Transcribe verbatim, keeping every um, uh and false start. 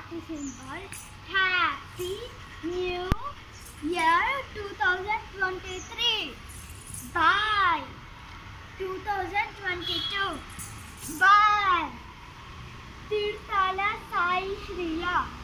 happy symbol. Happy New Year twenty twenty-three. Bye. twenty twenty-two. Bye. Tirthala Sai Shriya.